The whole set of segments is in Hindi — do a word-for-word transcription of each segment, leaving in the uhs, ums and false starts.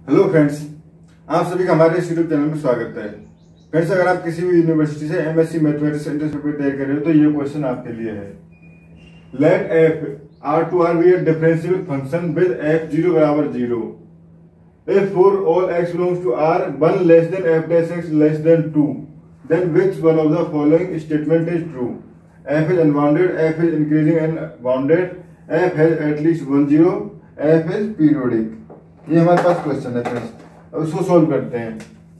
हेलो फ्रेंड्स, आप सभी का हमारे इस यूट्यूब चैनल में स्वागत है। फ्रेंड्स, अगर आप किसी भी यूनिवर्सिटी से एमएससी मैथमेटिक्स एंट्रेंस पेपर तैयार कर रहे हो तो ये क्वेश्चन आपके लिए है। Let f R to R be a differential function with f zero बराबर zero if for all x belongs to R one less than f dash x less than two then which one of the following statement is true. F is unbounded, f is increasing and bounded, f has at least one zero, f is periodic. ये हमारे पास क्वेश्चन है फ्रेंड्स, अब उसको सोल्व करते हैं।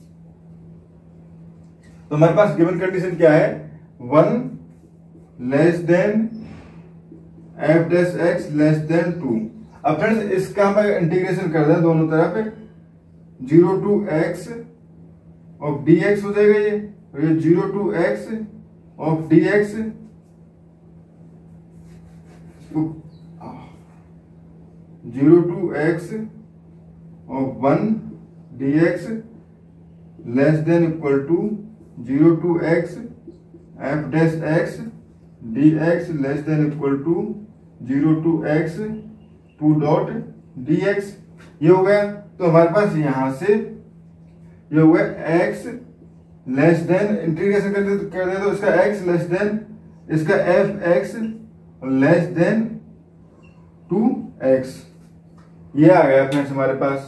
तो हमारे पास गिवन कंडीशन क्या है, one less than f dash x less than two. अब फ्रेंड्स इसका हम इंटीग्रेशन कर दें दोनों तरफ, zero to x of d x हो जाएगा ये, और ये zero to x of d x, zero to x of one dx less than equal to zero to x f dash x dx less than equal to zero to x two dot dx। ये हो गया। तो हमारे पास यहां से ये हो गया x लेस देन, इंटीग्रेशन कर दे कर दे तो इसका x लेस देन इसका f x less than two x. ये आ गया फ्रेंड्स हमारे पास।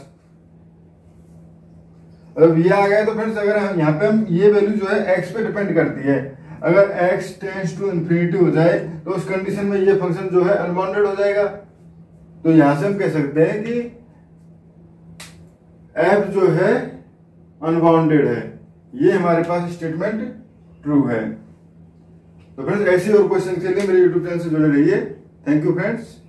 अब ये आ गया तो फ्रेंड्स अगर हम यहाँ पे हम ये वैल्यू जो है x पे डिपेंड करती है, अगर x टेंड्स टू इन्फिनिटी हो जाए तो उस कंडीशन में ये फंक्शन जो है अनबाउंडेड हो जाएगा। तो यहां से हम कह सकते हैं कि f जो है अनबाउंडेड है। ये हमारे पास स्टेटमेंट ट्रू है। तो फ्रेंड्स ऐसे और क्वेश्चन के लिए मेरे यूट्यूब चैनल से जुड़े रहिए। Thank you friends.